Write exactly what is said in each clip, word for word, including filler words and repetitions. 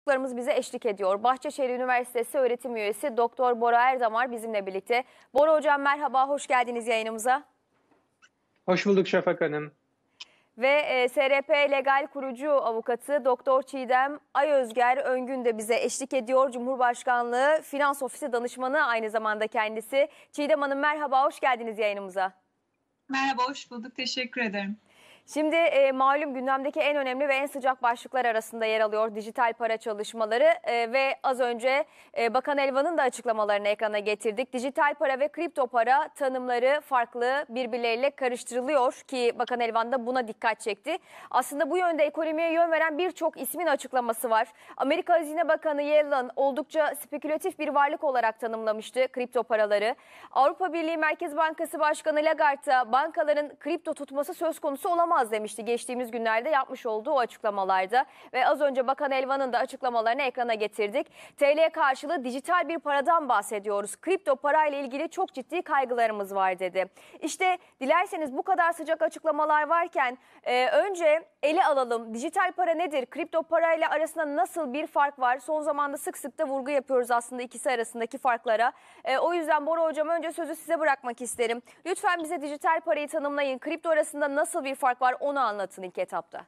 Konuklarımız bize eşlik ediyor. Bahçeşehir Üniversitesi öğretim üyesi Doktor Bora Erdamar bizimle birlikte. Bora Hocam merhaba, hoş geldiniz yayınımıza. Hoş bulduk Şafak Hanım. Ve e, S R P Legal kurucu avukatı Doktor Çiğdem Ayözger Öngün de bize eşlik ediyor. Cumhurbaşkanlığı Finans Ofisi danışmanı aynı zamanda kendisi. Çiğdem Hanım merhaba, hoş geldiniz yayınımıza. Merhaba, hoş bulduk. Teşekkür ederim. Şimdi e, malum gündemdeki en önemli ve en sıcak başlıklar arasında yer alıyor dijital para çalışmaları e, ve az önce e, Bakan Elvan'ın da açıklamalarını ekrana getirdik. Dijital para ve kripto para tanımları farklı, birbirleriyle karıştırılıyor ki Bakan Elvan da buna dikkat çekti. Aslında bu yönde ekonomiye yön veren birçok ismin açıklaması var. Amerika Hazine Bakanı Yellen oldukça spekülatif bir varlık olarak tanımlamıştı kripto paraları. Avrupa Birliği Merkez Bankası Başkanı Lagarde bankaların kripto tutması söz konusu olamaz demişti geçtiğimiz günlerde yapmış olduğu o açıklamalarda ve az önce Bakan Elvan'ın da açıklamalarını ekrana getirdik. T L karşılığı dijital bir paradan bahsediyoruz. Kripto parayla ilgili çok ciddi kaygılarımız var dedi. İşte dilerseniz bu kadar sıcak açıklamalar varken e, önce ele alalım. Dijital para nedir? Kripto parayla arasında nasıl bir fark var? Son zamanda sık sık da vurgu yapıyoruz aslında ikisi arasındaki farklara. E, o yüzden Bora Hocam önce sözü size bırakmak isterim. Lütfen bize dijital parayı tanımlayın. Kripto arasında nasıl bir fark var? Onu anlatın ilk etapta.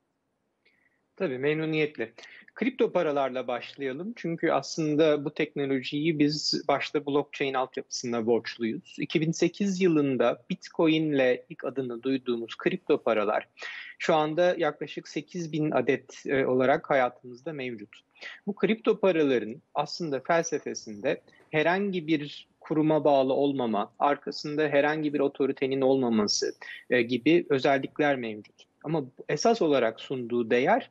Tabii memnuniyetle. Kripto paralarla başlayalım. Çünkü aslında bu teknolojiyi biz başta blockchain altyapısına borçluyuz. iki bin sekiz yılında Bitcoin ile ilk adını duyduğumuz kripto paralar şu anda yaklaşık sekiz bin adet olarak hayatımızda mevcut. Bu kripto paraların aslında felsefesinde herhangi bir kuruma bağlı olmama, arkasında herhangi bir otoritenin olmaması gibi özellikler mevcut. Ama esas olarak sunduğu değer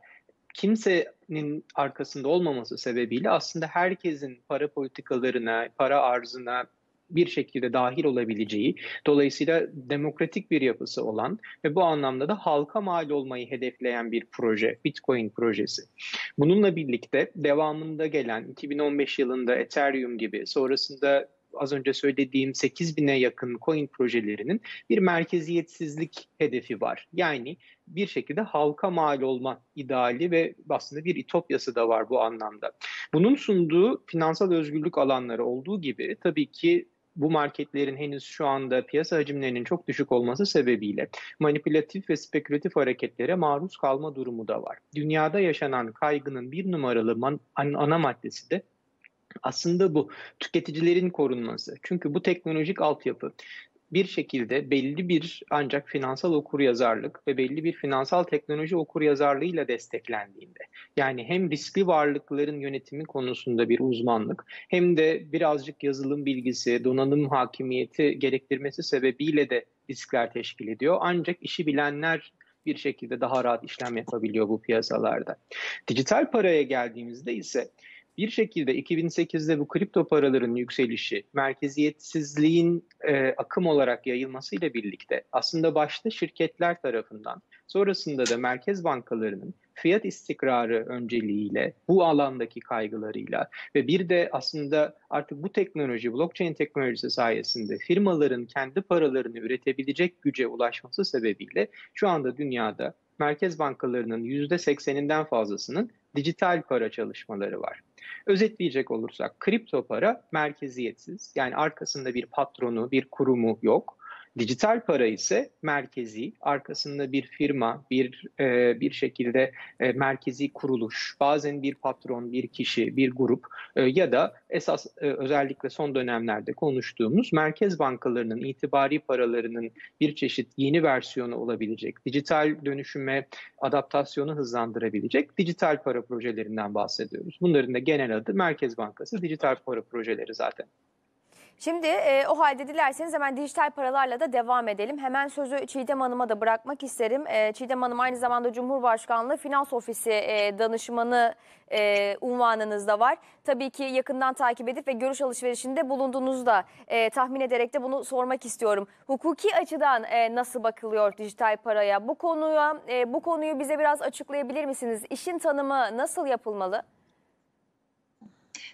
kimsenin arkasında olmaması sebebiyle aslında herkesin para politikalarına, para arzına bir şekilde dahil olabileceği, dolayısıyla demokratik bir yapısı olan ve bu anlamda da halka mal olmayı hedefleyen bir proje, Bitcoin projesi. Bununla birlikte devamında gelen iki bin on beş yılında Ethereum gibi, sonrasında az önce söylediğim sekiz bine yakın coin projelerinin bir merkeziyetsizlik hedefi var. Yani bir şekilde halka mal olma ideali ve aslında bir ütopyası da var bu anlamda. Bunun sunduğu finansal özgürlük alanları olduğu gibi tabii ki bu marketlerin henüz şu anda piyasa hacimlerinin çok düşük olması sebebiyle manipülatif ve spekülatif hareketlere maruz kalma durumu da var. Dünyada yaşanan kaygının bir numaralı man- ana maddesi de aslında bu tüketicilerin korunması. Çünkü bu teknolojik altyapı bir şekilde belli bir ancak finansal okuryazarlık ve belli bir finansal teknoloji okuryazarlığıyla desteklendiğinde, yani hem riskli varlıkların yönetimi konusunda bir uzmanlık hem de birazcık yazılım bilgisi, donanım hakimiyeti gerektirmesi sebebiyle de riskler teşkil ediyor. Ancak işi bilenler bir şekilde daha rahat işlem yapabiliyor bu piyasalarda. Dijital paraya geldiğimizde ise bir şekilde iki bin sekizde bu kripto paraların yükselişi, merkeziyetsizliğin e, akım olarak yayılmasıyla birlikte aslında başta şirketler tarafından, sonrasında da merkez bankalarının fiyat istikrarı önceliğiyle, bu alandaki kaygılarıyla ve bir de aslında artık bu teknoloji, blockchain teknolojisi sayesinde firmaların kendi paralarını üretebilecek güce ulaşması sebebiyle şu anda dünyada merkez bankalarının yüzde sekseninden fazlasının dijital para çalışmaları var. Özetleyecek olursak kripto para merkeziyetsiz, yani arkasında bir patronu, bir kurumu yok. Dijital para ise merkezi, arkasında bir firma, bir e, bir şekilde e, merkezi kuruluş, bazen bir patron, bir kişi, bir grup e, ya da esas e, özellikle son dönemlerde konuştuğumuz merkez bankalarının itibari paralarının bir çeşit yeni versiyonu olabilecek, dijital dönüşüme adaptasyonu hızlandırabilecek dijital para projelerinden bahsediyoruz. Bunların da genel adı Merkez Bankası Dijital Para Projeleri zaten. Şimdi e, o halde dilerseniz hemen dijital paralarla da devam edelim. Hemen sözü Çiğdem Hanım'a da bırakmak isterim. E, Çiğdem Hanım aynı zamanda Cumhurbaşkanlığı Finans Ofisi e, danışmanı e, unvanınız da var. Tabii ki yakından takip edip ve görüş alışverişinde bulunduğunuzda e, tahmin ederek de bunu sormak istiyorum. Hukuki açıdan e, nasıl bakılıyor dijital paraya? Bu konuya e, bu konuyu bize biraz açıklayabilir misiniz? İşin tanımı nasıl yapılmalı?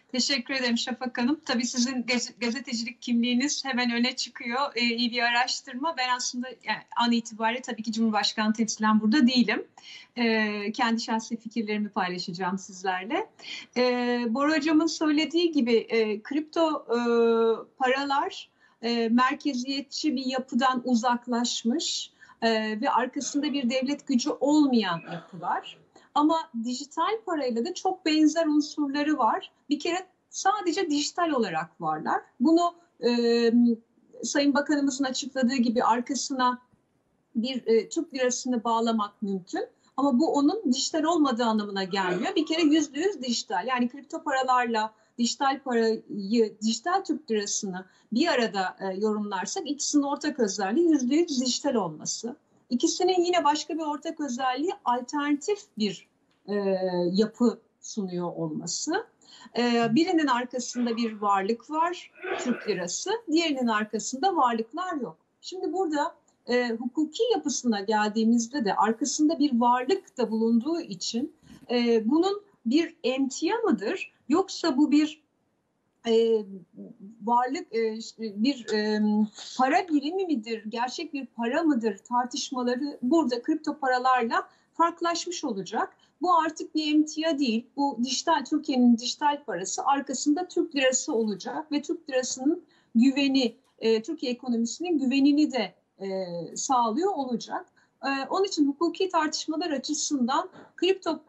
Teşekkür ederim Şafak Hanım. Tabii sizin gazetecilik kimliğiniz hemen öne çıkıyor. Ee, iyi bir araştırma. Ben aslında yani an itibariyle tabii ki Cumhurbaşkanı temsilen burada değilim. Ee, kendi şahsi fikirlerimi paylaşacağım sizlerle. Ee, Bora Hocam'ın söylediği gibi e, kripto e, paralar e, merkeziyetçi bir yapıdan uzaklaşmış e, ve arkasında bir devlet gücü olmayan yapılar. Ama dijital parayla da çok benzer unsurları var. Bir kere sadece dijital olarak varlar. Bunu e, Sayın Bakanımızın açıkladığı gibi arkasına bir e, Türk lirasını bağlamak mümkün. Ama bu onun dijital olmadığı anlamına gelmiyor. Bir kere yüzde yüz dijital. Yani kripto paralarla dijital parayı, dijital Türk lirasını bir arada e, yorumlarsak ikisinin ortak özelliği yüzde yüz dijital olması. İkisinin yine başka bir ortak özelliği alternatif bir e, yapı sunuyor olması. E, birinin arkasında bir varlık var, Türk lirası, diğerinin arkasında varlıklar yok. Şimdi burada e, hukuki yapısına geldiğimizde de arkasında bir varlık da bulunduğu için e, bunun bir emtia mıdır yoksa bu bir e, varlık e, bir e, para birimi midir, gerçek bir para mıdır tartışmaları burada kripto paralarla farklılaşmış olacak. Bu artık bir emtia değil. Bu dijital Türkiye'nin dijital parası arkasında Türk lirası olacak ve Türk lirasının güveni, e, Türkiye ekonomisinin güvenini de e, sağlıyor olacak. E, onun için hukuki tartışmalar açısından kripto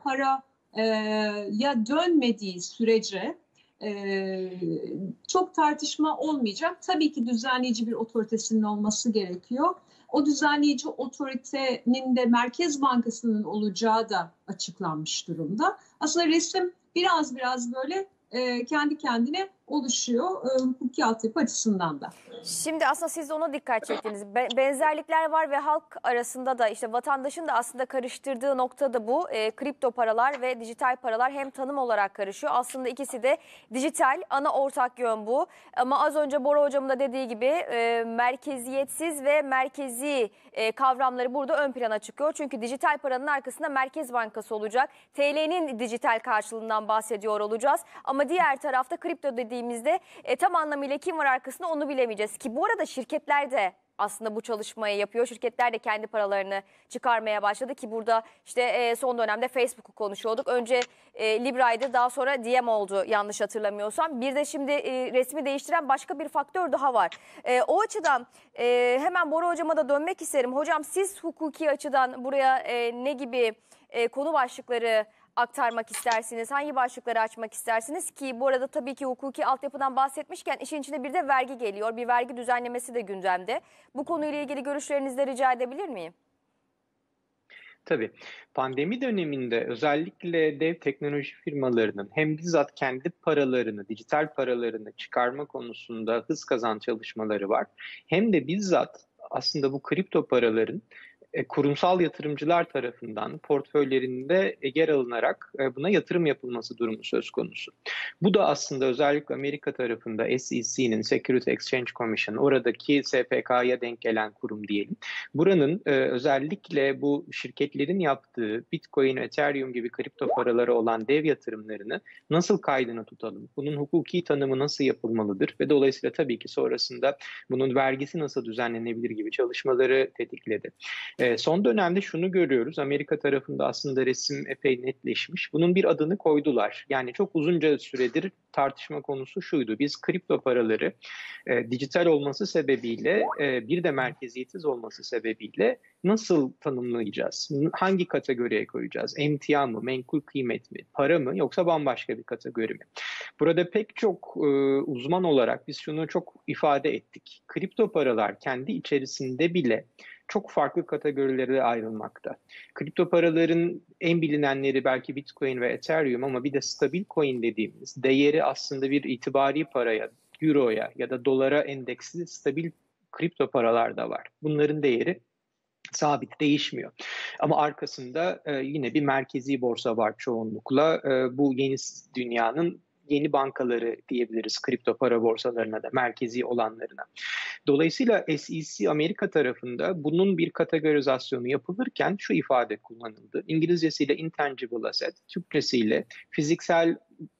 paraya dönmediği sürece Ee, çok tartışma olmayacak. Tabii ki düzenleyici bir otoritesinin olması gerekiyor. O düzenleyici otoritenin de Merkez Bankası'nın olacağı da açıklanmış durumda. Aslında resim biraz biraz böyle e, kendi kendine oluşuyor e, hukuki altyapı açısından da. Şimdi aslında siz de ona dikkat çektiniz. Be- benzerlikler var ve halk arasında da işte vatandaşın da aslında karıştırdığı nokta da bu. E, kripto paralar ve dijital paralar hem tanım olarak karışıyor. Aslında ikisi de dijital, ana ortak yön bu. Ama az önce Bora Hocam'ın da dediği gibi e, merkeziyetsiz ve merkezi e, kavramları burada ön plana çıkıyor. Çünkü dijital paranın arkasında Merkez Bankası olacak. T L'nin dijital karşılığından bahsediyor olacağız. Ama diğer tarafta kripto dediğimizde e, tam anlamıyla kim var arkasında onu bilemeyeceğiz. Ki bu arada şirketler de aslında bu çalışmayı yapıyor. Şirketler de kendi paralarını çıkarmaya başladı ki burada işte e, son dönemde Facebook'u konuşuyorduk. Önce e, Libra'ydı, daha sonra D M oldu yanlış hatırlamıyorsam. Bir de şimdi e, resmi değiştiren başka bir faktör daha var. E, o açıdan e, hemen Bora Hocam'a da dönmek isterim. Hocam siz hukuki açıdan buraya e, ne gibi e, konu başlıkları aktarmak istersiniz? Hangi başlıkları açmak istersiniz ki bu arada tabii ki hukuki altyapıdan bahsetmişken işin içinde bir de vergi geliyor. Bir vergi düzenlemesi de gündemde. Bu konuyla ilgili görüşlerinizi de rica edebilir miyim? Tabii. Pandemi döneminde özellikle dev teknoloji firmalarının hem bizzat kendi paralarını, dijital paralarını çıkarma konusunda hız kazan çalışmaları var. Hem de bizzat aslında bu kripto paraların kurumsal yatırımcılar tarafından portföylerinde yer alınarak buna yatırım yapılması durumu söz konusu. Bu da aslında özellikle Amerika tarafında S E C'nin, Security Exchange Commission, oradaki S P K'ya denk gelen kurum diyelim. Buranın özellikle bu şirketlerin yaptığı Bitcoin, Ethereum gibi kripto paraları olan dev yatırımlarını nasıl kaydını tutalım? Bunun hukuki tanımı nasıl yapılmalıdır? Ve dolayısıyla tabii ki sonrasında bunun vergisi nasıl düzenlenebilir gibi çalışmaları tetikledi. Son dönemde şunu görüyoruz. Amerika tarafında aslında resim epey netleşmiş. Bunun bir adını koydular. Yani çok uzunca süredir tartışma konusu şuydu. Biz kripto paraları e, dijital olması sebebiyle e, bir de merkeziyetsiz olması sebebiyle nasıl tanımlayacağız? Hangi kategoriye koyacağız? Emtia mı, menkul kıymet mi, para mı yoksa bambaşka bir kategori mi? Burada pek çok e, uzman olarak biz şunu çok ifade ettik. Kripto paralar kendi içerisinde bile çok farklı kategorilere ayrılmakta. Kripto paraların en bilinenleri belki Bitcoin ve Ethereum ama bir de stabil coin dediğimiz değeri aslında bir itibari paraya, euroya ya da dolara endeksli stabil kripto paralar da var. Bunların değeri sabit, değişmiyor. Ama arkasında e, yine bir merkezi borsa var çoğunlukla. E, bu yeni dünyanın yeni bankaları diyebiliriz kripto para borsalarına da, merkezi olanlarına. Dolayısıyla S E C Amerika tarafında bunun bir kategorizasyonu yapılırken şu ifade kullanıldı. İngilizcesiyle intangible asset, Türkçesiyle fiziksel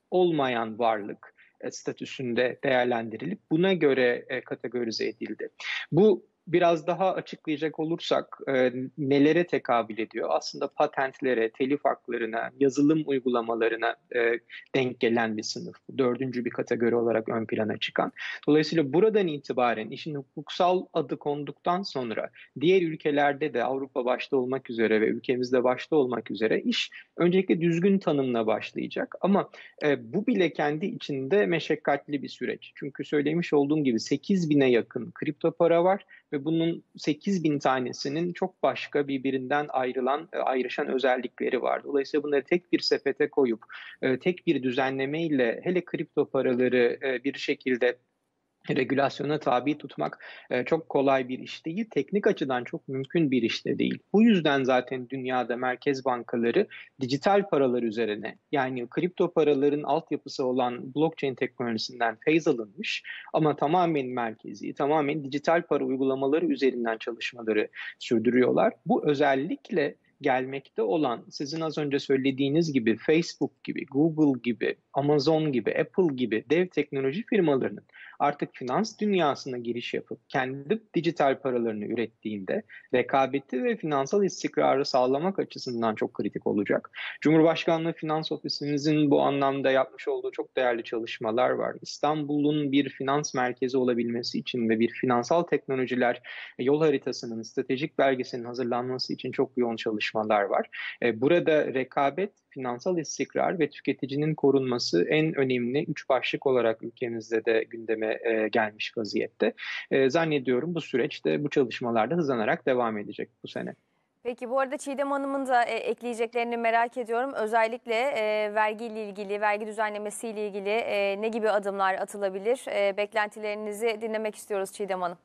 olmayan varlık e, statüsünde değerlendirilip buna göre e, kategorize edildi. Bu biraz daha açıklayacak olursak e, nelere tekabül ediyor? Aslında patentlere, telif haklarına, yazılım uygulamalarına e, denk gelen bir sınıf. Dördüncü bir kategori olarak ön plana çıkan. Dolayısıyla buradan itibaren işin hukuksal adı konduktan sonra diğer ülkelerde de Avrupa başta olmak üzere ve ülkemizde başta olmak üzere iş öncelikle düzgün tanımla başlayacak. Ama e, bu bile kendi içinde meşakkatli bir süreç. Çünkü söylemiş olduğum gibi sekiz bine yakın kripto para var ve bunun sekiz bin tanesinin çok başka birbirinden ayrılan, ayrışan özellikleri var. Dolayısıyla bunları tek bir sepete koyup, tek bir düzenlemeyle hele kripto paraları bir şekilde regülasyona tabi tutmak e, çok kolay bir iş değil. Teknik açıdan çok mümkün bir iş de değil. Bu yüzden zaten dünyada merkez bankaları dijital paralar üzerine, yani kripto paraların altyapısı olan blockchain teknolojisinden feyz alınmış ama tamamen merkezi, tamamen dijital para uygulamaları üzerinden çalışmaları sürdürüyorlar. Bu özellikle gelmekte olan, sizin az önce söylediğiniz gibi Facebook gibi, Google gibi, Amazon gibi, Apple gibi dev teknoloji firmalarının artık finans dünyasına giriş yapıp kendi dijital paralarını ürettiğinde rekabeti ve finansal istikrarı sağlamak açısından çok kritik olacak. Cumhurbaşkanlığı Finans Ofisimizin bu anlamda yapmış olduğu çok değerli çalışmalar var. İstanbul'un bir finans merkezi olabilmesi için ve bir finansal teknolojiler yol haritasının, stratejik belgesinin hazırlanması için çok yoğun çalışmalar var. Burada rekabet, finansal istikrar ve tüketicinin korunması en önemli üç başlık olarak ülkemizde de gündeme e, gelmiş vaziyette. E, zannediyorum bu süreçte bu çalışmalarda hızlanarak devam edecek bu sene. Peki bu arada Çiğdem Hanım'ın da e, ekleyeceklerini merak ediyorum. Özellikle e, vergiyle ilgili, vergi düzenlemesiyle ilgili e, ne gibi adımlar atılabilir? E, beklentilerinizi dinlemek istiyoruz Çiğdem Hanım.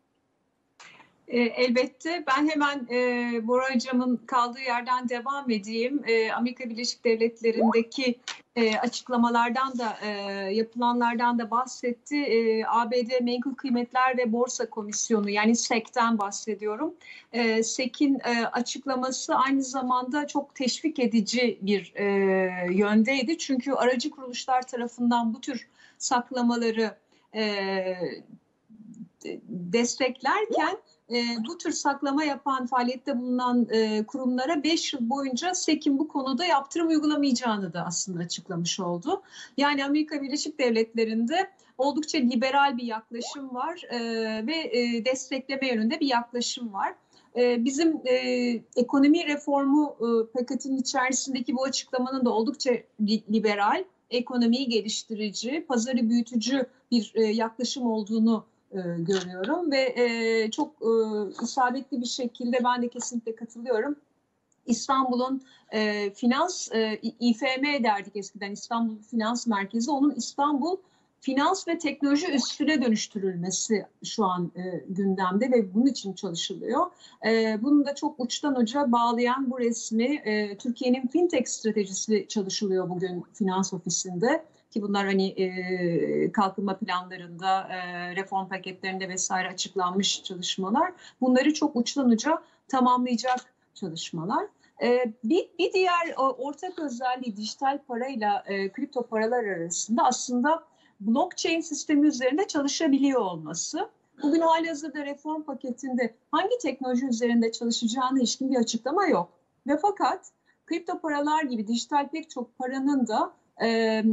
Elbette. Ben hemen e, Bora Hocam'ın kaldığı yerden devam edeyim. E, Amerika Birleşik Devletleri'ndeki e, açıklamalardan da e, yapılanlardan da bahsetti. E, A B D Menkul Kıymetler ve Borsa Komisyonu, yani S E C'ten bahsediyorum. E, S E C'in e, açıklaması aynı zamanda çok teşvik edici bir e, yöndeydi. Çünkü aracı kuruluşlar tarafından bu tür saklamaları e, desteklerken E, bu tür saklama yapan, faaliyette bulunan e, kurumlara beş yıl boyunca S E C'in bu konuda yaptırım uygulamayacağını da aslında açıklamış oldu. Yani Amerika Birleşik Devletleri'nde oldukça liberal bir yaklaşım var e, ve e, destekleme yönünde bir yaklaşım var. E, bizim e, ekonomi reformu e, paketinin içerisindeki bu açıklamanın da oldukça liberal, ekonomiyi geliştirici, pazarı büyütücü bir e, yaklaşım olduğunu görüyorum ve e, çok e, isabetli bir şekilde ben de kesinlikle katılıyorum. İstanbul'un e, finans, e, İ F M derdik eskiden, İstanbul Finans Merkezi, onun İstanbul Finans ve Teknoloji Üssü'ne dönüştürülmesi şu an e, gündemde ve bunun için çalışılıyor. E, bunu da çok uçtan uca bağlayan bu resmi, e, Türkiye'nin fintech stratejisi çalışılıyor bugün Finans Ofisi'nde. Ki bunlar hani e, kalkınma planlarında, e, reform paketlerinde vesaire açıklanmış çalışmalar. Bunları çok uçtan uca tamamlayacak çalışmalar. E, bir, bir diğer ortak özelliği dijital parayla e, kripto paralar arasında aslında blockchain sistemi üzerinde çalışabiliyor olması. Bugün halihazırda reform paketinde hangi teknoloji üzerinde çalışacağına ilişkin bir açıklama yok. Ve fakat kripto paralar gibi dijital pek çok paranın da Ee,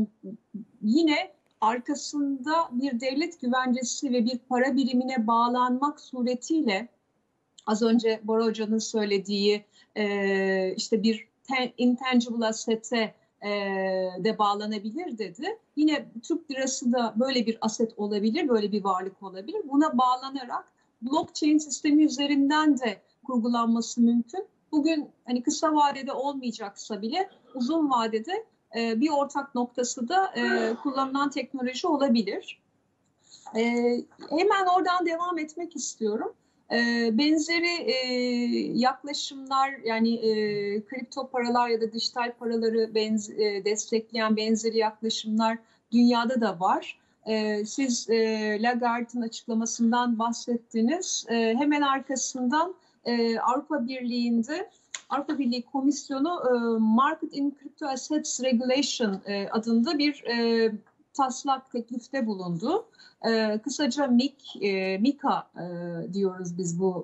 yine arkasında bir devlet güvencesi ve bir para birimine bağlanmak suretiyle, az önce Bora Hoca'nın söylediği e, işte bir ten, intangible asset'e e, de bağlanabilir dedi. Yine Türk lirası da böyle bir aset olabilir, böyle bir varlık olabilir. Buna bağlanarak blockchain sistemi üzerinden de kurgulanması mümkün. Bugün hani kısa vadede olmayacaksa bile uzun vadede bir ortak noktası da e, kullanılan teknoloji olabilir. E, hemen oradan devam etmek istiyorum. E, benzeri e, yaklaşımlar, yani e, kripto paralar ya da dijital paraları benz, e, destekleyen benzeri yaklaşımlar dünyada da var. E, siz e, Lagarde'ın açıklamasından bahsettiniz. E, hemen arkasından e, Avrupa Birliği'nde Avrupa Birliği Komisyonu Market in Crypto Assets Regulation adında bir taslak teklifte bulundu. Kısaca M I C, MiCA diyoruz biz bu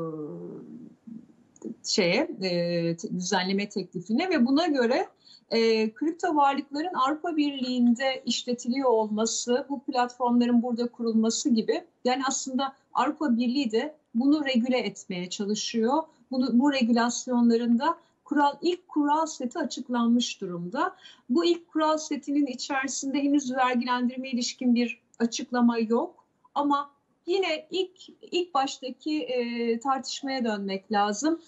şeye, düzenleme teklifine ve buna göre E, kripto varlıkların Avrupa Birliği'nde işletiliyor olması, bu platformların burada kurulması gibi, yani aslında Avrupa Birliği de bunu regüle etmeye çalışıyor. Bunu, bu regülasyonlarında kural, ilk kural seti açıklanmış durumda. Bu ilk kural setinin içerisinde henüz vergilendirme ilişkin bir açıklama yok. Ama yine ilk ilk baştaki e, tartışmaya dönmek lazım.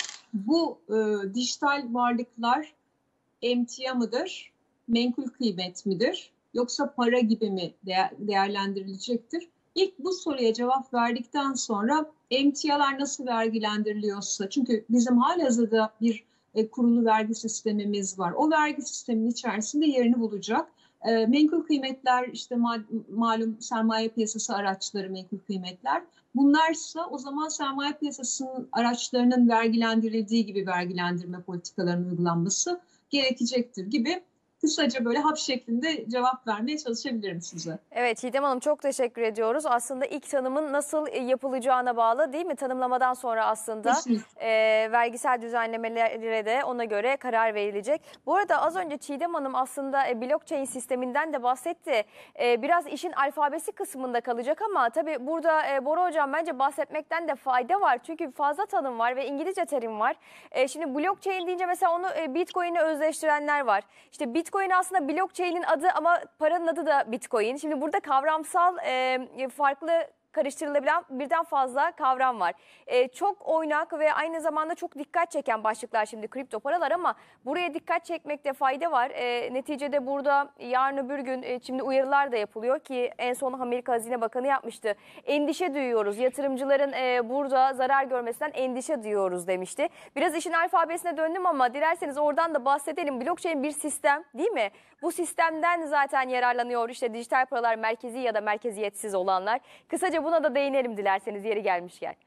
Bu e, dijital varlıklar emtia mıdır, menkul kıymet midir, yoksa para gibi mi değerlendirilecektir? İlk bu soruya cevap verdikten sonra emtialar nasıl vergilendiriliyorsa, çünkü bizim halihazırda bir e, kurulu vergi sistemimiz var. O vergi sisteminin içerisinde yerini bulacak. E, menkul kıymetler, işte ma malum sermaye piyasası araçları menkul kıymetler. Bunlarsa o zaman sermaye piyasasının araçlarının vergilendirildiği gibi vergilendirme politikalarının uygulanması gerekecektir gibi kısaca böyle hap şeklinde cevap vermeye çalışabilirim size. Evet Çiğdem Hanım, çok teşekkür ediyoruz. Aslında ilk tanımın nasıl yapılacağına bağlı değil mi? Tanımlamadan sonra aslında e, vergisel düzenlemelere de ona göre karar verilecek. Bu arada az önce Çiğdem Hanım aslında e, blockchain sisteminden de bahsetti. E, biraz işin alfabesi kısmında kalacak ama tabii burada e, Bora Hocam bence bahsetmekten de fayda var. Çünkü fazla tanım var ve İngilizce terim var. E, şimdi blockchain deyince mesela onu e, Bitcoin'e özdeştirenler var. İşte Bitcoin Bitcoin aslında blockchain'in adı ama paranın adı da Bitcoin. Şimdi burada kavramsal e, farklı karıştırılabilen birden fazla kavram var. E, çok oynak ve aynı zamanda çok dikkat çeken başlıklar şimdi kripto paralar ama buraya dikkat çekmekte fayda var. E, neticede burada yarın öbür gün e, şimdi uyarılar da yapılıyor ki en son Amerika Hazine Bakanı yapmıştı. Endişe duyuyoruz. Yatırımcıların e, burada zarar görmesinden endişe duyuyoruz demişti. Biraz işin alfabesine döndüm ama dilerseniz oradan da bahsedelim. Blockchain bir sistem değil mi? Bu sistemden zaten yararlanıyor işte dijital paralar, merkezi ya da merkeziyetsiz olanlar. Kısaca buna da değinelim dilerseniz yeri gelmişken.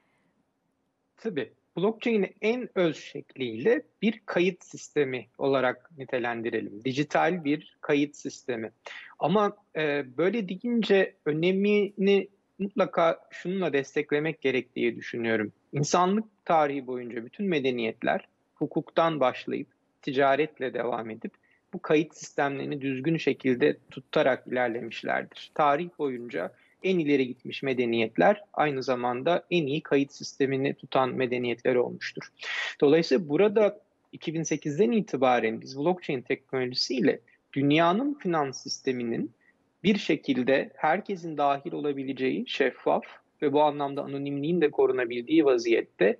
Tabii. Blockchain'i en öz şekliyle bir kayıt sistemi olarak nitelendirelim. Dijital bir kayıt sistemi. Ama e, böyle deyince önemini mutlaka şununla desteklemek gerek diye düşünüyorum. İnsanlık tarihi boyunca bütün medeniyetler hukuktan başlayıp ticaretle devam edip bu kayıt sistemlerini düzgün şekilde tutarak ilerlemişlerdir. Tarih boyunca en ileri gitmiş medeniyetler aynı zamanda en iyi kayıt sistemini tutan medeniyetler olmuştur. Dolayısıyla burada iki bin sekizden itibaren biz blockchain teknolojisiyle dünyanın finans sisteminin bir şekilde herkesin dahil olabileceği şeffaf ve bu anlamda anonimliğin de korunabildiği vaziyette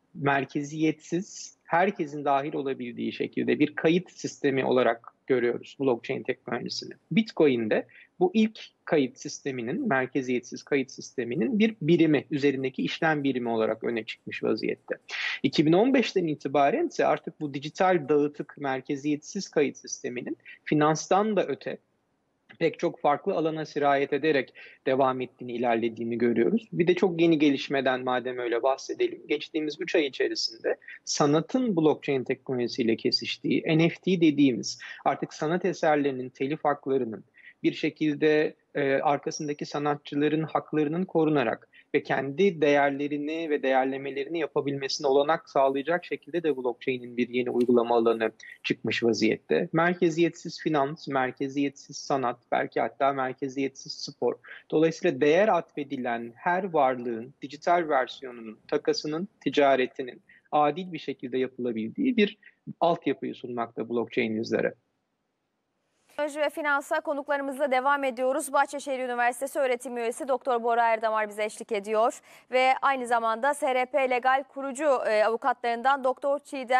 merkeziyetsiz, herkesin dahil olabildiği şekilde bir kayıt sistemi olarak görüyoruz blockchain teknolojisini. Bitcoin'de bu ilk kayıt sisteminin, merkeziyetsiz kayıt sisteminin bir birimi, üzerindeki işlem birimi olarak öne çıkmış vaziyette. iki bin on beşten itibaren ise artık bu dijital dağıtık, merkeziyetsiz kayıt sisteminin finanstan da öte pek çok farklı alana sirayet ederek devam ettiğini, ilerlediğini görüyoruz. Bir de çok yeni gelişmeden madem öyle bahsedelim. Geçtiğimiz üç ay içerisinde sanatın blockchain teknolojisiyle kesiştiği N F T dediğimiz artık sanat eserlerinin telif haklarının bir şekilde e, arkasındaki sanatçıların haklarının korunarak ve kendi değerlerini ve değerlemelerini yapabilmesine olanak sağlayacak şekilde de blockchain'in bir yeni uygulama alanı çıkmış vaziyette. Merkeziyetsiz finans, merkeziyetsiz sanat, belki hatta merkeziyetsiz spor. Dolayısıyla değer atfedilen her varlığın dijital versiyonunun, takasının, ticaretinin adil bir şekilde yapılabildiği bir altyapıyı sunmakta blockchain bizlere. Teknoloji ve finansa konuklarımızla devam ediyoruz. Bahçeşehir Üniversitesi öğretim üyesi Doktor Bora Erdamar bize eşlik ediyor. Ve aynı zamanda S R P Legal kurucu e, avukatlarından Doktor Çiğdem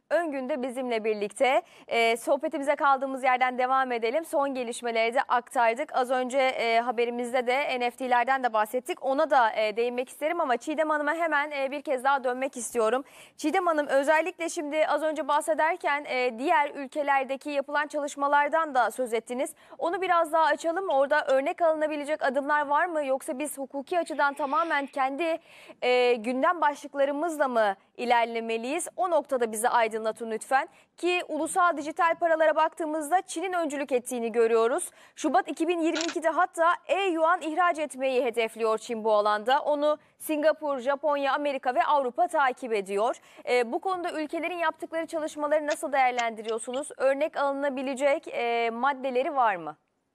Öngün de bizimle birlikte. E, sohbetimize kaldığımız yerden devam edelim. Son gelişmeleri de aktardık. Az önce e, haberimizde de N F T'lerden de bahsettik. Ona da e, değinmek isterim ama Çiğdem Hanım'a hemen e, bir kez daha dönmek istiyorum. Çiğdem Hanım, özellikle şimdi az önce bahsederken e, diğer ülkelerdeki yapılan çalışmalardan da söz ettiniz. Onu biraz daha açalım. Orada örnek alınabilecek adımlar var mı? Yoksa biz hukuki açıdan tamamen kendi e, gündem başlıklarımızla mı ilerlemeliyiz? O noktada bizi aydınlatın lütfen. Ki ulusal dijital paralara baktığımızda Çin'in öncülük ettiğini görüyoruz. Şubat iki bin yirmi ikide hatta e-yuan ihraç etmeyi hedefliyor Çin bu alanda. Onu Singapur, Japonya, Amerika ve Avrupa takip ediyor. E, bu konuda ülkelerin yaptıkları çalışmaları nasıl değerlendiriyorsunuz? Örnek alınabilecek e, maddeleri var mı?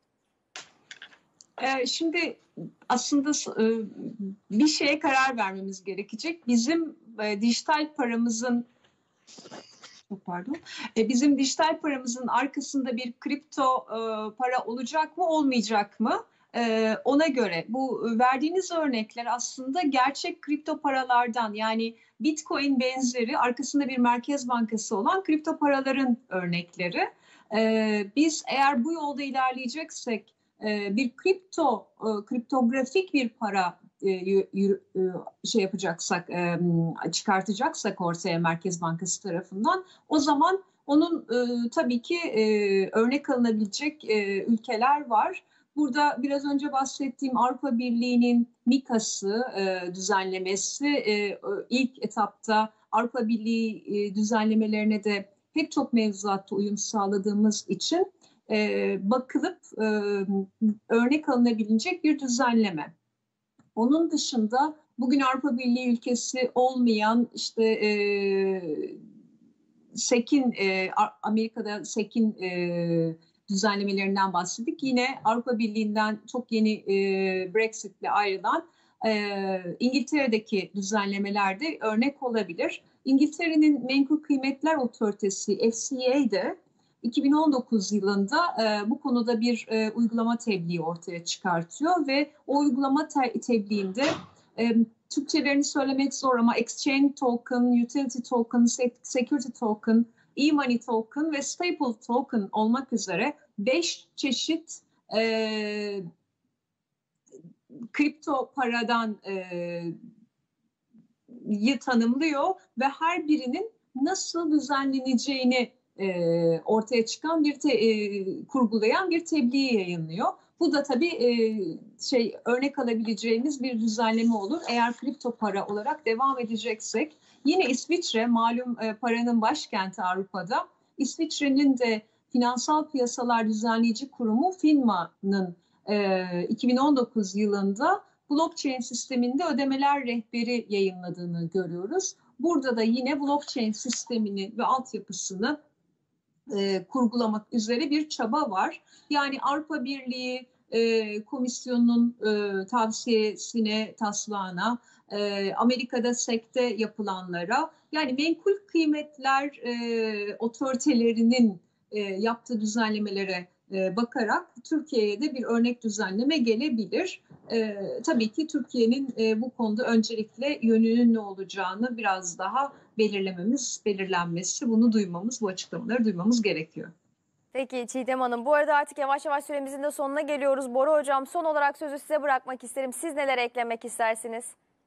Şimdi aslında bir şeye karar vermemiz gerekecek. Bizim dijital paramızın pardon, bizim dijital paramızın arkasında bir kripto para olacak mı, olmayacak mı? Ona göre bu verdiğiniz örnekler aslında gerçek kripto paralardan, yani Bitcoin benzeri arkasında bir merkez bankası olan kripto paraların örnekleri. Biz eğer bu yolda ilerleyeceksek, bir kripto, kriptografik bir para şey yapacaksak, çıkartacaksak ortaya Merkez Bankası tarafından, o zaman onun tabii ki örnek alınabilecek ülkeler var. Burada biraz önce bahsettiğim Avrupa Birliği'nin MiCA'sı düzenlemesi ilk etapta Avrupa Birliği düzenlemelerine de pek çok mevzuatta uyum sağladığımız için Ee, bakılıp e, örnek alınabilecek bir düzenleme. Onun dışında bugün Avrupa Birliği ülkesi olmayan işte e, SEC'in, e, Amerika'da SEC'in e, düzenlemelerinden bahsettik. Yine Avrupa Birliği'nden çok yeni e, Brexit'le ayrılan e, İngiltere'deki düzenlemeler de örnek olabilir. İngiltere'nin Menkul Kıymetler Otoritesi F C A'de iki bin on dokuz yılında e, bu konuda bir e, uygulama tebliği ortaya çıkartıyor ve o uygulama te- tebliğinde e, Türkçelerini söylemek zor ama Exchange Token, Utility Token, Security Token, E-Money Token ve Staple Token olmak üzere beş çeşit e, kripto paradan e, yı tanımlıyor ve her birinin nasıl düzenleneceğini E, ortaya çıkan bir te, e, kurgulayan bir tebliğ yayınlıyor. Bu da tabii e, şey örnek alabileceğimiz bir düzenleme olur. Eğer kripto para olarak devam edeceksek, yine İsviçre malum e, paranın başkenti Avrupa'da. İsviçre'nin de Finansal Piyasalar Düzenleyici Kurumu FINMA'nın e, iki bin on dokuz yılında blockchain sisteminde ödemeler rehberi yayınladığını görüyoruz. Burada da yine blockchain sistemini ve altyapısını E, kurgulamak üzere bir çaba var. Yani Avrupa Birliği e, Komisyonu'nun e, tavsiyesine, taslağına, e, Amerika'da SEC'te yapılanlara, yani menkul kıymetler e, otoritelerinin e, yaptığı düzenlemelere e, bakarak Türkiye'ye de bir örnek düzenleme gelebilir. E, tabii ki Türkiye'nin e, bu konuda öncelikle yönünün ne olacağını biraz daha belirlememiz, belirlenmesi, bunu duymamız, bu açıklamaları duymamız gerekiyor. Peki Çiğdem Hanım, bu arada artık yavaş yavaş süremizin de sonuna geliyoruz. Bora Hocam, son olarak sözü size bırakmak isterim. Siz neler eklemek istersiniz?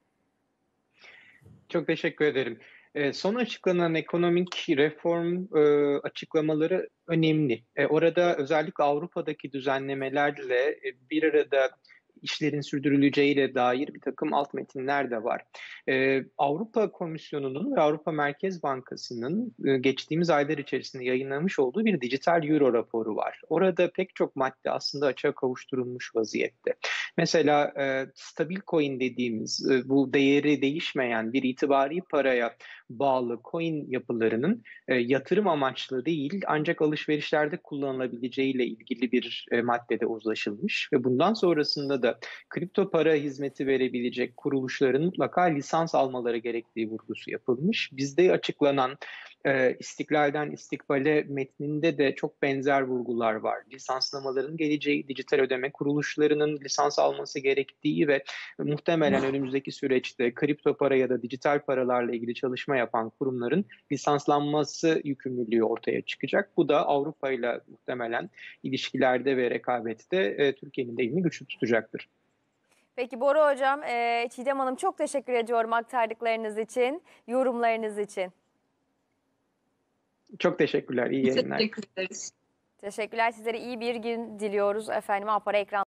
Çok teşekkür ederim. Son açıklanan ekonomik reform e, açıklamaları önemli. E, orada özellikle Avrupa'daki düzenlemelerle bir arada işlerin sürdürüleceğiyle dair bir takım alt metinler de var. Ee, Avrupa Komisyonu'nun ve Avrupa Merkez Bankası'nın e, geçtiğimiz aylar içerisinde yayınlamış olduğu bir dijital euro raporu var. Orada pek çok madde aslında açığa kavuşturulmuş vaziyette. Mesela e, stabil coin dediğimiz e, bu değeri değişmeyen bir itibari paraya bağlı coin yapılarının e, yatırım amaçlı değil ancak alışverişlerde kullanılabileceğiyle ilgili bir e, maddede uzlaşılmış ve bundan sonrasında da kripto para hizmeti verebilecek kuruluşların mutlaka lisans almaları gerektiği vurgusu yapılmış. Bizde açıklanan e, İstiklal'den İstikbal'e metninde de çok benzer vurgular var. Lisanslamaların geleceği, dijital ödeme kuruluşlarının lisans alması gerektiği ve muhtemelen önümüzdeki süreçte kripto para ya da dijital paralarla ilgili çalışma yapan kurumların lisanslanması yükümlülüğü ortaya çıkacak. Bu da Avrupa ile muhtemelen ilişkilerde ve rekabette e, Türkiye'nin de elini güçlü tutacaktır. Peki Bora Hocam, e, Çiğdem Hanım çok teşekkür ediyorum aktardıklarınız için, yorumlarınız için. Çok teşekkürler, iyi yayınlar. Teşekkür ederiz. Teşekkürler, sizlere iyi bir gün diliyoruz efendim. Apara ekran